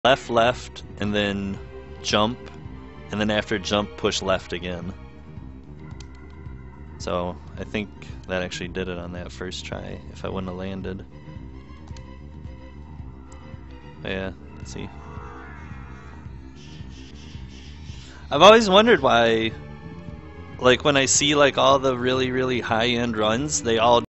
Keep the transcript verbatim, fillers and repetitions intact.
left, left, and then jump, and then after jump, push left again. So I think that actually did it on that first try, if I wouldn't have landed. But yeah, let's see. I've always wondered why, like when I see like all the really, really high-end runs, they all